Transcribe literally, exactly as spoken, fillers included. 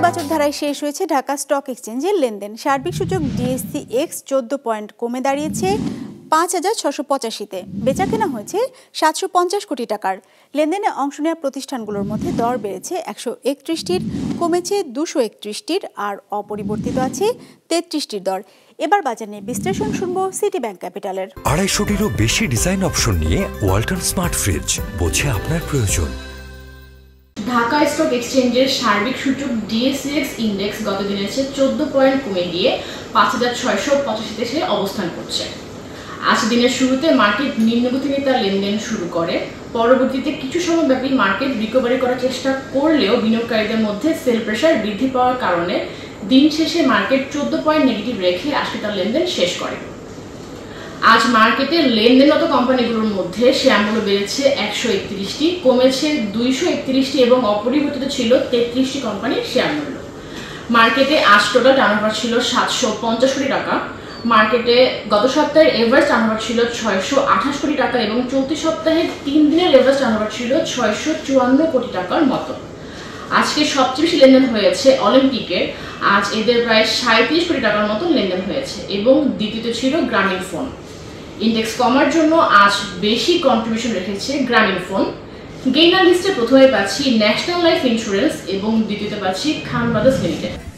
ইতিবাচক ধারায় শেষ হয়েছে ঢাকা স্টক এক্সচেঞ্জের লেনদেন। সার্বিক সূচক ডিএসসি এক্স চোদ্দ পয়েন্ট কমে দাঁড়িয়েছে পাঁচ হাজার ছশো পঁচাশিতে। বেচা কেনা হয়েছে সাতশো পঞ্চাশ কোটি টাকার। লেনদেনে অংশ নেওয়া প্রতিষ্ঠানগুলোর মধ্যে দর বেড়েছে একশো একত্রিশটির, কমেছে দুশো একত্রিশটির, আর অপরিবর্তিত আছে তেত্রিশটির দর। এবার বাজার নিয়ে বিশ্লেষণ শুনবো সিটি ব্যাংক ক্যাপিটালের। আড়াইশোটিরও বেশি ডিজাইন অপশন নিয়ে ওয়ালটন স্মার্ট ফ্রিজ, বোঝে আপনার প্রয়োজন। ঢাকা স্টক এক্সচেঞ্জের সার্বিক সূচক ডিএসসিএক্স ইন্ডেক্স গত দিনের চেয়ে চোদ্দ পয়েন্ট কমে গিয়ে পাঁচ হাজার ছয়শো পঁচাশিতে এসে অবস্থান করছে। আজ দিনের শুরুতে মার্কেট নিম্নগতি নিয়ে তার লেনদেন শুরু করে। পরবর্তীতে কিছু সময়ব্যাপী মার্কেট রিকভারি করার চেষ্টা করলেও বিনিয়োগকারীদের মধ্যে সেল প্রেশার বৃদ্ধি পাওয়ার কারণে দিন শেষে মার্কেট চোদ্দ পয়েন্ট নেগেটিভ রেখে আজকে তার লেনদেন শেষ করে। আজ মার্কেটে লেনদেনরত কোম্পানিগুলোর মধ্যে শেয়ারমূল্য বেড়েছে একশো একত্রিশটি, কমেছে দুইশো একত্রিশটি এবং অপরিবর্তিত ছিল তেত্রিশটি কোম্পানির শেয়ারমূল্য। মার্কেটে আজ টোটাল টার্নওভার ছিল সাতশো পঞ্চাশ কোটি টাকা। মার্কেটে গত সপ্তাহের এভারেজ টার্নওভার ছিল ছয়শো আঠাশ কোটি টাকা এবং চলতি সপ্তাহে তিন দিনের এভারেজ টার্নওভার ছিল ছয়শো চুয়ান্ন কোটি টাকার মতো। আজকে সবচেয়ে বেশি লেনদেন হয়েছে অলিম্পিকের। আজ এদের প্রায় সাঁত্রিশ কোটি টাকার মতো লেনদেন হয়েছে এবং দ্বিতীয়ত ছিল গ্রামীণ ফোন। ইন্ডেক্স কমার জন্য আজ বেশি কন্ট্রিবিউশন রেখেছে গ্রামীণ ফোন। গেইনার লিস্টে প্রথমে পাচ্ছি ন্যাশনাল লাইফ ইন্স্যুরেন্স এবং দ্বিতীয়তে পাচ্ছি খান ব্রাদার্স লিমিটেড।